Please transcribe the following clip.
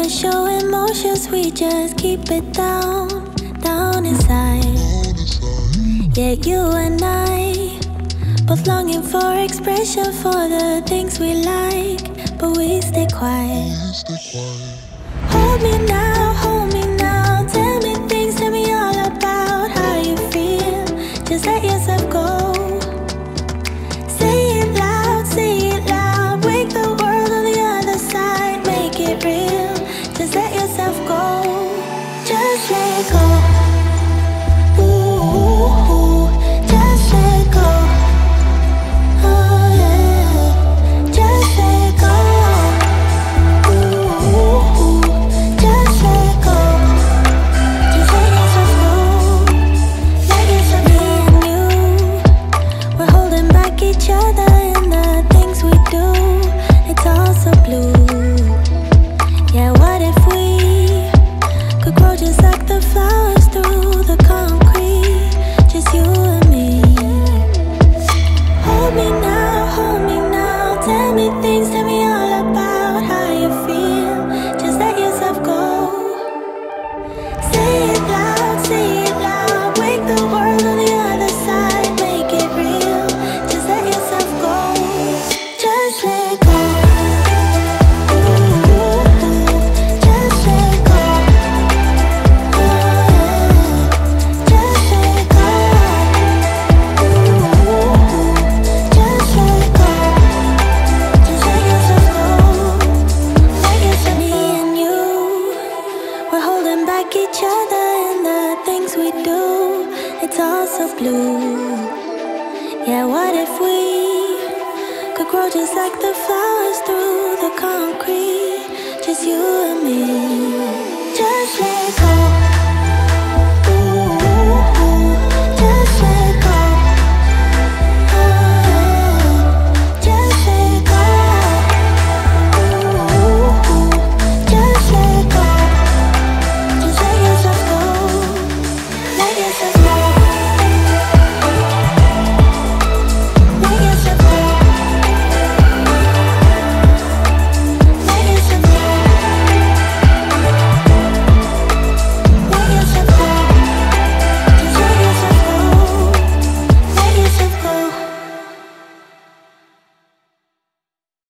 show emotions, we just keep it down, down inside. Yeah, you and I, both longing for expression for the things we like, but we stay quiet. Hold me now, tell me things, tell me all about how you feel. Just let yourself go. Say it loud, wake the world on the other side, make it real. Just let yourself go, just let go. Ooh, just let go. Oh yeah, just let go. Ooh, just let go. Just let yourself go. Let yourself be. Me and you, we're holding back each other in the things we do. It's all so blue. Yeah, what if we could grow just like the flowers through the concrete? Just you and me. Hold me now, tell me things, tell me all about how you feel. Just let yourself go. Say it loud, wake the world on the other side, make it real. Just let yourself go, just let go. Ooh, just let go. Oh yeah, just let go. Ooh, just let go. Just let yourself go. Let yourself. Me and you, we're holding back each other in the things we do. It's all so blue. Yeah, what if we could grow just like the flowers through the concrete? Just you and me.